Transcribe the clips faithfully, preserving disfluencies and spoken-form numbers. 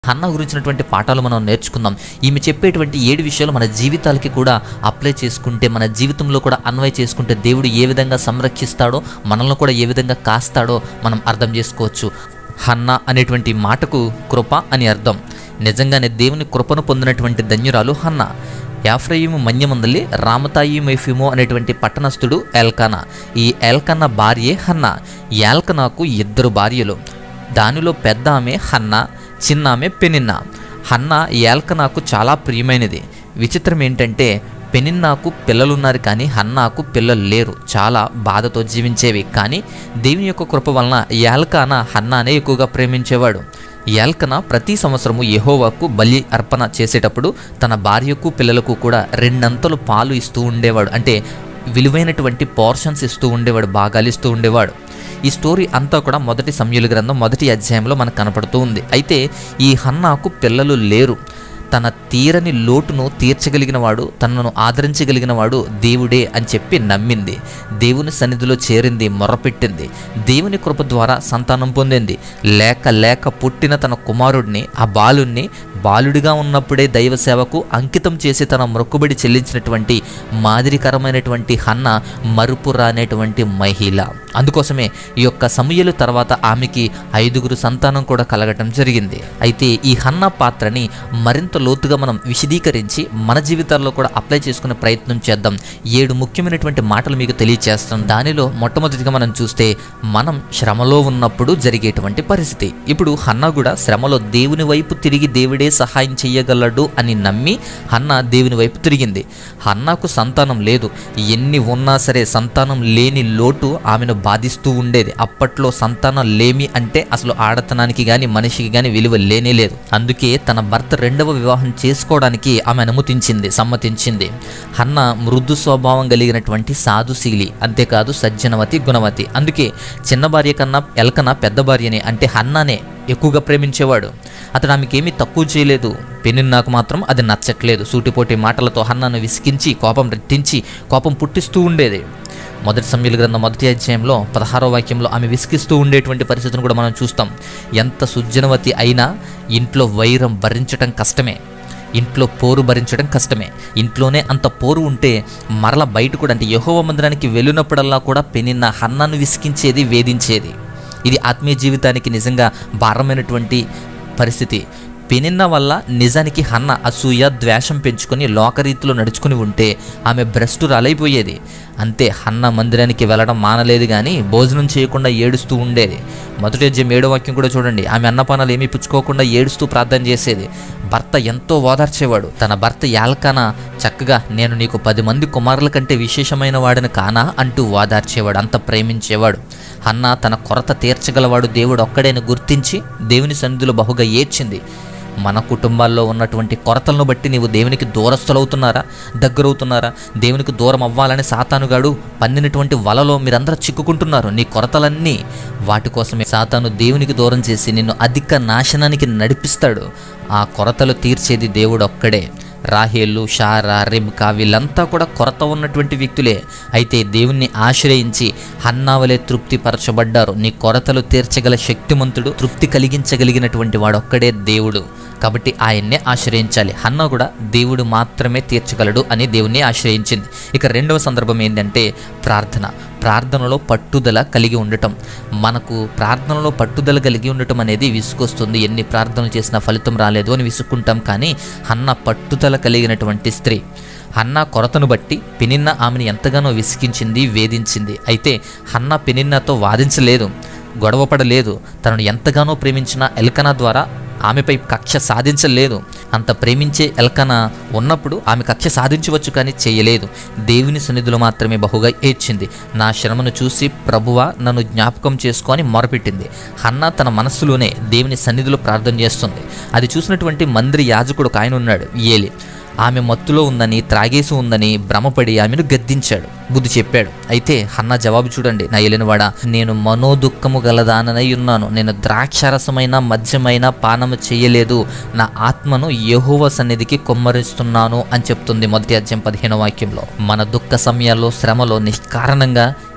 Hannah గురించినటువంటి పాఠాలు మనం నేర్చుకుందాం. ఈమె చెప్పేటువంటి ఏడు విషయాలు మన జీవితాలకి కూడా అప్లై చేసుకుంటే, మన జీవితంలో కూడా అన్వయ చేసుకుంటే దేవుడు ఏ విధంగా సంరక్షిస్తాడో, మనల్ని కూడా ఏ విధంగా కాస్తాడో మనం అర్థం చేసుకోవచ్చు. హన్నా అనేటువంటి మాటకు కృప అని అర్థం. నిజంగానే దేవుని కృపను పొందినటువంటి ధన్యురాలు హన్నా. యాఫ్రయిము మన్యమందలి రామతాయిమెఫిమో అనేటువంటి పట్టణస్థుడు ఎల్కానా. ఈ ఎల్కానా భార్యే హన్నా. ఎల్కానాకు ఇద్దరు భార్యలు. దానిలో పెద్ద ఆమె హన్నా, చిన్న ఆమె పెనిన్నా. హన్నా ఎల్కానాకు చాలా ప్రియమైనది. విచిత్రం ఏంటంటే పెనిన్నాకు పిల్లలున్నారు కానీ హన్నాకు పిల్లలు లేరు. చాలా బాధతో జీవించేవి. కానీ దేవుని యొక్క కృప వలన ఎల్కానా హన్నానే ఎక్కువగా ప్రేమించేవాడు. ఎల్కానా ప్రతి సంవత్సరము యెహోవాకు బలి అర్పణ చేసేటప్పుడు తన భార్యకు పిల్లలకు కూడా రెండంతలు పాలు ఇస్తూ ఉండేవాడు. అంటే విలువైనటువంటి పోర్షన్స్ ఇస్తూ ఉండేవాడు, భాగాలు ఇస్తూ ఉండేవాడు. ఈ స్టోరీ అంతా కూడా మొదటి సమూయేలు గ్రంథం మొదటి అధ్యాయంలో మనకు కనపడుతూ ఉంది. అయితే ఈ హన్నాకు పిల్లలు లేరు. తన తీరని లోటును తీర్చగలిగిన వాడు, తనను ఆదరించగలిగిన వాడు దేవుడే అని చెప్పి నమ్మింది. దేవుని సన్నిధిలో చేరింది, మొర్రపెట్టింది. దేవుని కృప ద్వారా సంతానం పొందింది. లేక లేక పుట్టిన తన కుమారుడిని, ఆ బాలుడిని బాలుడిగా ఉన్నప్పుడే దైవ సేవకు అంకితం చేసి తన మొక్కుబడి చెల్లించినటువంటి మాదిరికరమైనటువంటి హన్నా మరుపు రానేటువంటి మహిళ. అందుకోసమే ఈ యొక్క సమూయేలు తర్వాత ఆమెకి ఐదుగురు సంతానం కూడా కలగటం జరిగింది. అయితే ఈ హన్నా పాత్రని మరింత లోతుగా మనం విశదీకరించి మన జీవితాల్లో కూడా అప్లై చేసుకునే ప్రయత్నం చేద్దాం. ఏడు ముఖ్యమైనటువంటి మాటలు మీకు తెలియజేస్తాం. దానిలో మొట్టమొదటిగా మనం చూస్తే మనం శ్రమలో ఉన్నప్పుడు జరిగేటువంటి పరిస్థితి. ఇప్పుడు హన్నా కూడా శ్రమలో దేవుని వైపు తిరిగి దేవుడే సహాయం చేయగలడు అని నమ్మి హన్నా దేవుని వైపు తిరిగింది. హన్నాకు సంతానం లేదు. ఎన్ని ఉన్నా సరే సంతానం లేని లోటు ఆమెను బాధిస్తూ ఉండేది. అప్పట్లో సంతానం లేమి అంటే అసలు ఆడతనానికి కానీ మనిషికి కానీ విలువ లేనే లేదు. అందుకే తన భర్త రెండవ వివాహం చేసుకోవడానికి ఆమె అనుమతించింది, సమ్మతించింది. హన్నా మృదు స్వభావం కలిగినటువంటి సాధుశీలి, అంతేకాదు సజ్జనవతి, గుణవతి. అందుకే చిన్న భార్య కన్నా ఎల్కానా పెద్ద భార్యనే అంటే హన్నానే ఎక్కువగా ప్రేమించేవాడు. అతడు ఆమెకేమీ తక్కువ చేయలేదు. పెనిన్నాకు మాత్రం అది నచ్చట్లేదు. సూటిపోటి మాటలతో హన్నాను విసిగించి కోపం రెట్టించి కోపం పుట్టిస్తూ ఉండేది. మొదటి సమూయేలు గ్రంథం మొదటి అధ్యాయంలో పదహారో వాక్యంలో ఆమె విసిగిస్తూ ఉండేటువంటి పరిస్థితిని కూడా మనం చూస్తాం. ఎంత సుజ్జనవతి అయినా ఇంట్లో వైరం భరించడం కష్టమే, ఇంట్లో పోరు భరించడం కష్టమే. ఇంట్లోనే అంత పోరు ఉంటే మరల బయట కూడా అంటే యెహోవా మందిరానికి వెళ్ళినప్పుడల్లా కూడా పెనిన్నా హన్నాను విసిగించేది, వేధించేది. ఇది ఆత్మీయ జీవితానికి నిజంగా భారమైనటువంటి పరిస్థితి. పెనిన్నా వల్ల నిజానికి హన్నా అసూయ, ద్వేషం పెంచుకొని లోకరీతిలో నడుచుకుని ఉంటే ఆమె భ్రష్టురాలైపోయేది. అంతే, హన్నా మందిరానికి వెళ్ళడం మానలేదు కానీ భోజనం చేయకుండా ఏడుస్తూ ఉండేది. మొదటి అధ్యాయం ఏడో వాక్యం కూడా చూడండి. ఆమె అన్నపానాలు ఏమీ పుచ్చుకోకుండా ఏడుస్తూ ప్రార్థన చేసేది. భర్త ఎంతో ఓదార్చేవాడు. తన భర్త ఎల్కానా చక్కగా నేను నీకు పది మంది కుమారుల కంటే విశేషమైన వాడిని కానా అంటూ ఓదార్చేవాడు. అంత ప్రేమించేవాడు. హన్నా తన కొరత తీర్చగలవాడు దేవుడు ఒక్కడేని గుర్తించి దేవుని సన్నిధిలో బహుగా ఏడ్చింది. మన కుటుంబాల్లో ఉన్నటువంటి కొరతలను బట్టి నీవు దేవునికి దూరస్తులవుతున్నారా, దగ్గరవుతున్నారా? దేవునికి దూరం అవ్వాలని సాతానుగాడు పన్నినటువంటి వలలో మీరందరూ చిక్కుకుంటున్నారు. నీ కొరతలన్నీ వాటి కోసమే సాతాను దేవునికి దూరం చేసి నిన్ను అధిక నాశనానికి నడిపిస్తాడు. ఆ కొరతలు తీర్చేది దేవుడు ఒక్కడే. రాహేలు, షారా, రెబ్కా వీళ్ళంతా కూడా కొరత ఉన్నటువంటి వ్యక్తులే. అయితే దేవుణ్ణి ఆశ్రయించి హన్నావలే తృప్తి పరచబడ్డారు. నీ కొరతలు తీర్చగల శక్తిమంతుడు, తృప్తి కలిగించగలిగినటువంటి వాడు ఒక్కడే దేవుడు. కాబట్టి ఆయన్నే ఆశ్రయించాలి. హన్నా కూడా దేవుడు మాత్రమే తీర్చగలడు అని దేవుణ్ణి ఆశ్రయించింది. ఇక రెండవ సందర్భం ఏంటంటే ప్రార్థన. ప్రార్థనలో పట్టుదల కలిగి ఉండటం. మనకు ప్రార్థనలో పట్టుదల కలిగి ఉండటం అనేది విసుకొస్తుంది. ఎన్ని ప్రార్థనలు చేసినా ఫలితం రాలేదు అని విసుక్కుంటాం. కానీ హన్నా పట్టుదల కలిగినటువంటి స్త్రీ. హన్నా కొరతను బట్టి పెనిన్నా ఆమెను ఎంతగానో విసిగించింది, వేధించింది. అయితే హన్నా పెనిన్నాతో వాదించలేదు, గొడవపడలేదు. తనను ఎంతగానో ప్రేమించిన ఎల్కానా ద్వారా ఆమెపై కక్ష సాధించలేదు. అంత ప్రేమించే ఎల్కానా ఉన్నప్పుడు ఆమె కక్ష సాధించవచ్చు కానీ చేయలేదు. దేవుని సన్నిధిలో మాత్రమే బహుగా ఏడ్చింది. నా శ్రమను చూసి ప్రభువా నన్ను జ్ఞాపకం చేసుకొని మొరపెట్టింది. హన్నా తన మనస్సులోనే దేవుని సన్నిధిలో ప్రార్థన చేస్తుంది. అది చూసినటువంటి మందిర యాజకుడు ఒక ఆయన ఉన్నాడు, ఏలి. ఆమె మత్తులో ఉందని, త్రాగేసి ఉందని భ్రమపడి ఆమెను గద్దించాడు, బుద్ధి చెప్పాడు. అయితే హన్నా జవాబు చూడండి. నా ఏలినవాడా, నేను మనోదుఃఖము గలదాననై ఉన్నాను. నేను ద్రాక్షారసమైన మద్యమైన పానము చేయలేదు. నా ఆత్మను యెహోవా సన్నిధికి కుమ్మరిస్తున్నాను అని చెప్తుంది మొదటి అధ్యాయం పదిహేనో వాక్యంలో. మన దుఃఖ సమయాల్లో, శ్రమలో నిష్కారణంగా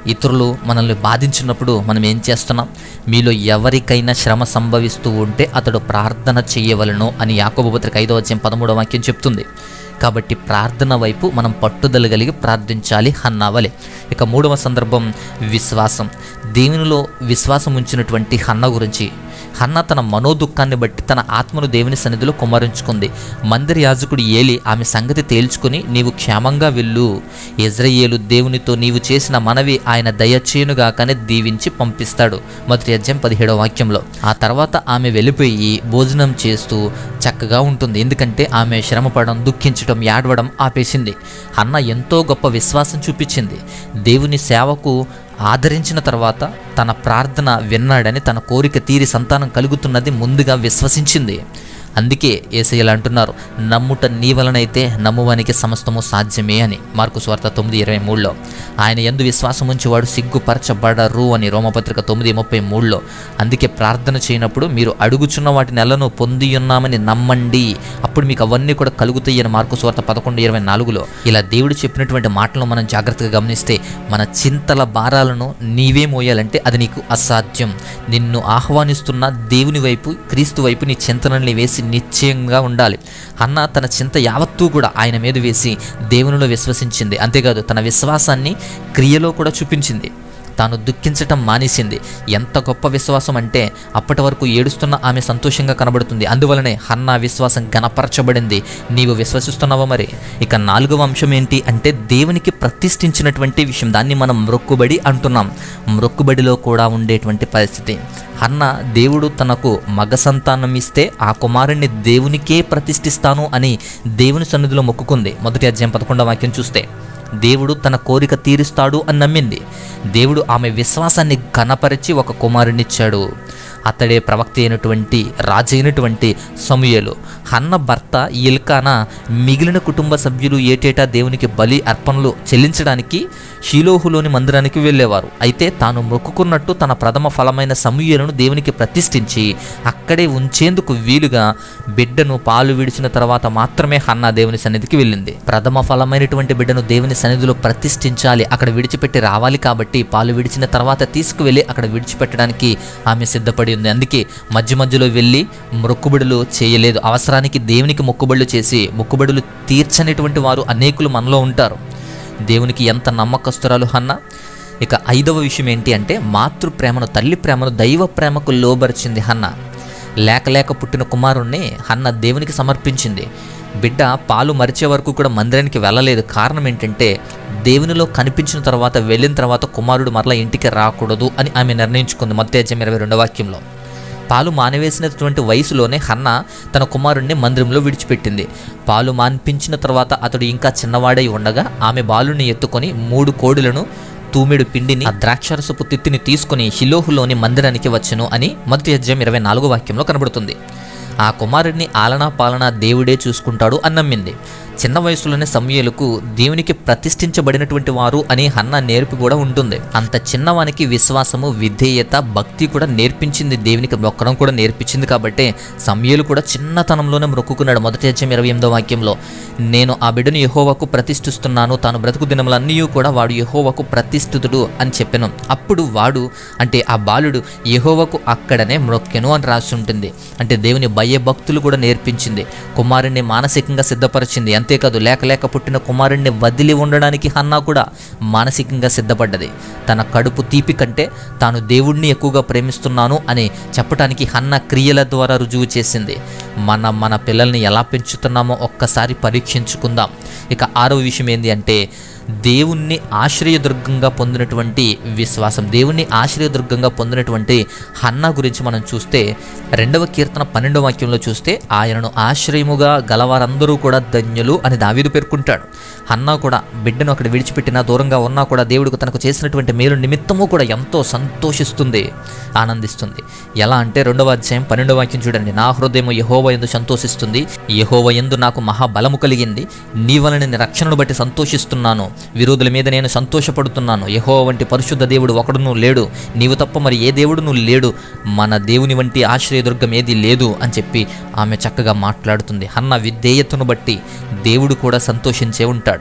ఇతరులు మనల్ని బాధించినప్పుడు మనం ఏం చేస్తున్నాం? మీలో ఎవరికైనా శ్రమ సంభవిస్తూ ఉంటే అతడు ప్రార్థన చేయవలెను అని యాకోబు పత్రిక ఐదవ అధ్యాయం పదమూడవ వాక్యం చెప్తుంది. కాబట్టి ప్రార్థన వైపు మనం పట్టుదల కలిగి ప్రార్థించాలి హన్నా వలె. ఇక మూడవ సందర్భం విశ్వాసం. దేవునిలో విశ్వాసం ఉంచినటువంటి హన్నా గురించి. హన్నా తన మనోదుఖాన్ని బట్టి తన ఆత్మను దేవుని సన్నిధిలో కుమ్మరించుకుంది. మందిర యాజకుడు ఏలి ఆమె సంగతి తేల్చుకుని, నీవు క్షేమంగా వెళ్ళు, ఇజ్రాయేలు దేవునితో నీవు చేసిన మనవి ఆయన దయచేయునుగాకనే దీవించి పంపిస్తాడు. మొదటి అధ్యాయం పదిహేడవ వాక్యంలో. ఆ తర్వాత ఆమె వెళ్ళిపోయి భోజనం చేస్తూ చక్కగా ఉంటుంది. ఎందుకంటే ఆమె శ్రమపడడం, దుఃఖించడం, ఏడవడం ఆపేసింది. హన్నా ఎంతో గొప్ప విశ్వాసం చూపించింది. దేవుని సేవకు ఆదరించిన తర్వాత తన ప్రార్థన విన్నాడని, తన కోరిక తీరి సంతానం కలుగుతున్నది ముందుగా విశ్వసించింది. అందుకే యేసయ్య అంటున్నారు, నమ్ముట నీ వలనైతే నమ్మువానికి సమస్తము సాధ్యమే అని. మార్కు సువార్త తొమ్మిది ఇరవై మూడులో. ఆయన యందు విశ్వాసం ఉంచేవాడు సిగ్గుపరచబడరు అని రోమపత్రిక తొమ్మిది ముప్పై మూడులో. అందుకే ప్రార్థన చేయనప్పుడు మీరు అడుగుచున్న వాటి నెలను పొంది ఉన్నామని నమ్మండి, అప్పుడు మీకు అవన్నీ కూడా కలుగుతాయి అని మార్కు సువార్త పదకొండు ఇరవై నాలుగులో. ఇలా దేవుడు చెప్పినటువంటి మాటలను మనం జాగ్రత్తగా గమనిస్తే మన చింతల భారాలను నీవే మోయాలంటే అది నీకు అసాధ్యం. నిన్ను ఆహ్వానిస్తున్న దేవుని వైపు, క్రీస్తు వైపు నీ చింతనల్ని వేసి నిశ్చయంగా ఉండాలి. హన్నా తన చింత యావత్తూ కూడా ఆయన మీద వేసి దేవునిలో విశ్వసించింది. అంతేకాదు తన విశ్వాసాన్ని క్రియలో కూడా చూపించింది. తాను దుఃఖించటం మానేసింది. ఎంత గొప్ప విశ్వాసం అంటే అప్పటి వరకు ఏడుస్తున్న ఆమె సంతోషంగా కనబడుతుంది. అందువలనే హన్నా విశ్వాసం గణపరచబడింది. నీవు విశ్వసిస్తున్నావా మరి? ఇక నాలుగవ అంశం ఏంటి అంటే దేవునికి ప్రతిష్ఠించినటువంటి విషయం. దాన్ని మనం మ్రొక్కుబడి అంటున్నాం. మ్రొక్కుబడిలో కూడా ఉండేటువంటి పరిస్థితి. హన్నా దేవుడు తనకు మగ సంతానం ఇస్తే ఆ కుమారుణ్ణి దేవునికే ప్రతిష్ఠిస్తాను అని దేవుని సన్నిధిలో మొక్కుకుంది. మొదటి అధ్యాయం పదకొండవ వాక్యం చూస్తే దేవుడు తన కోరిక తీరుస్తాడు అని నమ్మింది. దేవుడు ఆమె విశ్వాసాన్ని ఘనపరిచి ఒక కుమారునిచ్చాడు. అతడే ప్రవక్త అయినటువంటి రాజైనటువంటి సమూయేలు. హన్న భర్త ఎల్కానా మిగిలిన కుటుంబ సభ్యులు ఏటేటా దేవునికి బలి అర్పణలు చెల్లించడానికి షీలోహులోని మందిరానికి వెళ్ళేవారు. అయితే తాను మొక్కుకున్నట్టు తన ప్రథమ ఫలమైన సమూయేలును దేవునికి ప్రతిష్ఠించి అక్కడే ఉంచేందుకు వీలుగా బిడ్డను పాలు విడిచిన తర్వాత మాత్రమే హన్నా దేవుని సన్నిధికి వెళ్ళింది. ప్రథమ ఫలమైనటువంటి బిడ్డను దేవుని సన్నిధిలో ప్రతిష్ఠించాలి, అక్కడ విడిచిపెట్టి రావాలి. కాబట్టి పాలు విడిచిన తర్వాత తీసుకువెళ్ళి అక్కడ విడిచిపెట్టడానికి ఆమె సిద్ధపడి ఉంది. అందుకే మధ్య మధ్యలో వెళ్ళి మొక్కుబడులు చేయలేదు. అవసరానికి దేవునికి మొక్కుబడులు చేసి మొక్కుబడులు తీర్చనేటువంటి వారు అనేకులు మనలో ఉంటారు. దేవునికి ఎంత నమ్మకస్తురాలు హన్నా. ఇక ఐదవ విషయం ఏంటి అంటే మాతృ ప్రేమను, తల్లి ప్రేమను దైవ ప్రేమకు లోబరిచింది హన్నా. లేక లేక పుట్టిన కుమారుణ్ణి హన్నా దేవునికి సమర్పించింది. బిడ్డ పాలు మరిచే వరకు కూడా మందిరానికి వెళ్ళలేదు. కారణం ఏంటంటే దేవునిలో కనిపించిన తర్వాత వెళ్ళిన తర్వాత కుమారుడు మరలా ఇంటికి రాకూడదు అని ఆమె నిర్ణయించుకుంది. మత్తయి అధ్యాయం ఇరవై రెండవ వాక్యంలో. పాలు మానివేసినటువంటి వయసులోనే హన్నా తన కుమారుణ్ణి మందిరంలో విడిచిపెట్టింది. పాలు మాన్పించిన తర్వాత అతడు ఇంకా చిన్నవాడై ఉండగా ఆమె బాలుని ఎత్తుకొని మూడు కోడులను, తూమెడు పిండిని, ఆ ద్రాక్షరసపు తిత్తిని తీసుకుని షిలోహులోని మందిరానికి వచ్చెను అని మొదటి అధ్యాయం ఇరవై నాలుగో వాక్యంలో కనబడుతుంది. ఆ కుమారుడిని ఆలనా పాలనా దేవుడే చూసుకుంటాడు అని నమ్మింది. చిన్న వయసులోనే సమూయేలుకు దేవునికి ప్రతిష్ఠించబడినటువంటి వారు అని హన్నా నేర్పి కూడా ఉంటుంది. అంత చిన్నవానికి విశ్వాసము, విధేయత, భక్తి కూడా నేర్పించింది. దేవునికి మొక్కడం కూడా నేర్పించింది. కాబట్టి సమూయేలు కూడా చిన్నతనంలోనే మొక్కుకున్నాడు. మొదటి అధ్యాయం ఇరవై ఎనిమిదో వాక్యంలో, నేను ఆ బిడ్డను యెహోవాకు ప్రతిష్ఠిస్తున్నాను, తాను బ్రతుకు దినములన్నీ కూడా వాడు యెహోవాకు ప్రతిష్ఠితుడు అని చెప్పాను. అప్పుడు వాడు అంటే ఆ బాలుడు యెహోవాకు అక్కడనే మొక్కెను అని రాసి ఉంటుంది. అంటే దేవుని భయభక్తులు కూడా నేర్పించింది. కుమారుణ్ణి మానసికంగా సిద్ధపరిచింది. అంతేకాదు లేక లేక పుట్టిన కుమారుణ్ణి వదిలి ఉండడానికి హన్నా కూడా మానసికంగా సిద్ధపడ్డది. తన కడుపు తీపి కంటే తాను దేవుణ్ణి ఎక్కువగా ప్రేమిస్తున్నాను అని చెప్పడానికి హన్నా క్రియల ద్వారా రుజువు చేసింది. మన మన పిల్లల్ని ఎలా పెంచుతున్నామో ఒక్కసారి పరీక్షించుకుందాం. ఇక ఆరవ విషయం ఏంటి అంటే దేవుణ్ణి ఆశ్రయదుర్గంగా పొందినటువంటి విశ్వాసం. దేవుణ్ణి ఆశ్రయదుర్గంగా పొందినటువంటి హన్నా గురించి మనం చూస్తే రెండవ కీర్తన పన్నెండవ వాక్యంలో చూస్తే ఆయనను ఆశ్రయముగా గలవారందరూ కూడా ధన్యులు అని దావీదు పేర్కొంటాడు. హన్నా కూడా బిడ్డను అక్కడ విడిచిపెట్టినా, దూరంగా ఉన్నా కూడా దేవుడికి తనకు చేసినటువంటి మేలు నిమిత్తము కూడా ఎంతో సంతోషిస్తుంది, ఆనందిస్తుంది. ఎలా అంటే రెండవ అధ్యాయం పన్నెండవ వాక్యం చూడండి. నా హృదయం యెహోవా యందు సంతోషిస్తుంది, యెహోవా యందు నాకు మహాబలము కలిగింది, నీ వలన నీ రక్షణను బట్టి సంతోషిస్తున్నాను, విరోధుల మీద నేను సంతోషపడుతున్నాను. యెహోవా వంటి పరిశుద్ధ దేవుడు ఒకడును లేడు, నీవు తప్ప మరి ఏ దేవుడును లేడు, మన దేవుని వంటి ఆశ్రయదుర్గం ఏది లేదు అని చెప్పి ఆమె చక్కగా మాట్లాడుతుంది. హన్నా విధేయతను బట్టి దేవుడు కూడా సంతోషించే ఉంటాడు.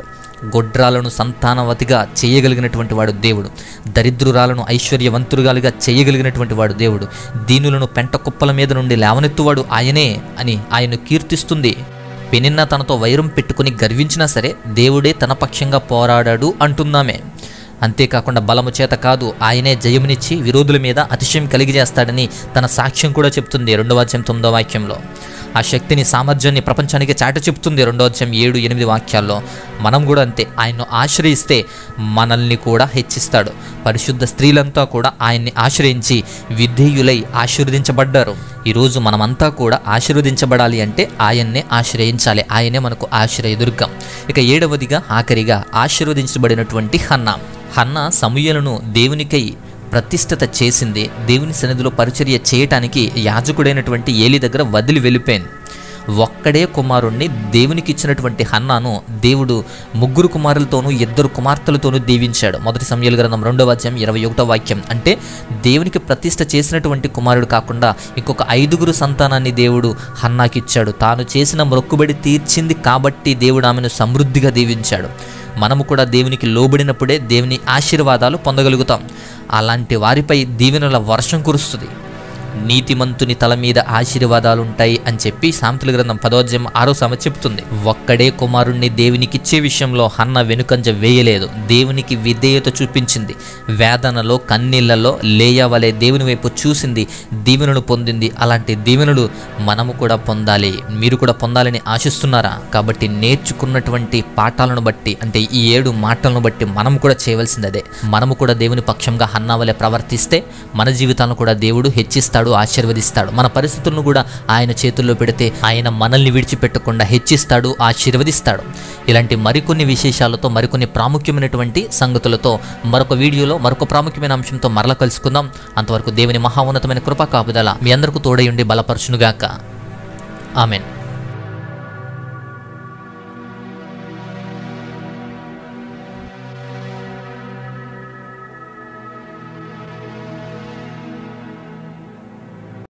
గొడ్రాలను సంతానవతిగా చేయగలిగినటువంటి వాడు దేవుడు. దరిద్రురాలను ఐశ్వర్యవంతురాలుగా చేయగలిగినటువంటి వాడు దేవుడు. దీనులను పెంట కుప్పల మీద నుండి లేవనెత్తువాడు ఆయనే అని ఆయన కీర్తిస్తుంది. పెనిన్న తనతో వైరం పెట్టుకుని గర్వించినా సరే దేవుడే తన పక్షంగా పోరాడాడు అంటున్నామే. అంతేకాకుండా బలము చేత కాదు, ఆయనే జయమునిచ్చి విరోధుల మీద అతిశయం కలిగజేస్తాడని తన సాక్ష్యం కూడా చెప్తుంది రెండవ అధ్యాయం తొమ్మిదో వాక్యంలో. ఆ శక్తిని సామర్థ్యాన్ని ప్రపంచానికి చాట చెప్తుంది రెండో అధ్యాయం ఏడు ఎనిమిది వాక్యాల్లో. మనం కూడా అంతే, ఆయన్ను ఆశ్రయిస్తే మనల్ని కూడా హెచ్చిస్తాడు. పరిశుద్ధ స్త్రీలంతా కూడా ఆయన్ని ఆశ్రయించి విధేయులై ఆశీర్వదించబడ్డారు. ఈరోజు మనమంతా కూడా ఆశీర్వదించబడాలి అంటే ఆయన్నే ఆశ్రయించాలి. ఆయనే మనకు ఆశ్రయదుర్గం. ఇక ఏడవదిగా ఆఖరిగా ఆశీర్వదించబడినటువంటి హన్నా. హన్నా సమూయేలును దేవునికై ప్రతిష్ఠిత చేసింది. దేవుని సన్నిధిలో పరిచర్య చేయటానికి యాజకుడైనటువంటి ఏలి దగ్గర వదిలి వెళ్ళిపోయింది. ఒక్కడే కుమారుణ్ణి దేవునికి ఇచ్చినటువంటి హన్నాను దేవుడు ముగ్గురు కుమారులతోనూ ఇద్దరు కుమార్తెలతోనూ దీవించాడు. మొదటి సమూయేలు గ్రంథం రెండవ అధ్యాయం ఇరవై ఒకటో వాక్యం. అంటే దేవునికి ప్రతిష్ఠ చేసినటువంటి కుమారుడు కాకుండా ఇంకొక ఐదుగురు సంతానాన్ని దేవుడు హన్నాకి ఇచ్చాడు. తాను చేసిన మొక్కుబడి తీర్చింది కాబట్టి దేవుడు ఆమెను సమృద్ధిగా దీవించాడు. మనము కూడా దేవునికి లోబడినప్పుడే దేవుని ఆశీర్వాదాలు పొందగలుగుతాం. అలాంటి వారిపై దీవెనల వర్షం కురుస్తుంది. నీతిమంతుని తల మీద ఆశీర్వాదాలు ఉంటాయి అని చెప్పి సామెతల గ్రంథం పదో అధ్యాయం ఆరో సామెత చెప్తుంది. ఒక్కడే కుమారుణ్ణి దేవునికి ఇచ్చే విషయంలో హన్న వెనుకంజ వేయలేదు. దేవునికి విధేయత చూపించింది. వేదనలో కన్నీళ్లలో లేయా వలె దేవుని వైపు చూసింది, దీవెనలు పొందింది. అలాంటి దీవెనలు మనము కూడా పొందాలి. మీరు కూడా పొందాలని ఆశిస్తున్నారా? కాబట్టి నేర్చుకున్నటువంటి పాఠాలను బట్టి, అంటే ఈ ఏడు మాటలను బట్టి మనం కూడా చేయవలసింది అదే. మనము కూడా దేవుని పక్షంగా హన్నా వలె ప్రవర్తిస్తే మన జీవితాలను కూడా దేవుడు హెచ్చిస్తాడు, ఆశీర్వదిస్తాడు. మన పరిస్థితులను కూడా ఆయన చేతుల్లో పెడితే ఆయన మనల్ని విడిచిపెట్టకుండా హెచ్చిస్తాడు, ఆశీర్వదిస్తాడు. ఇలాంటి మరికొన్ని విశేషాలతో, మరికొన్ని ప్రాముఖ్యమైనటువంటి సంగతులతో మరొక వీడియోలో మరొక ప్రాముఖ్యమైన అంశంతో మరల కలుసుకుందాం. అంతవరకు దేవుని మహా ఉన్నతమైన కృపా కాపుదల మీ అందరికీ తోడై ఉండి బలపరచునుగాక. ఆమెన్.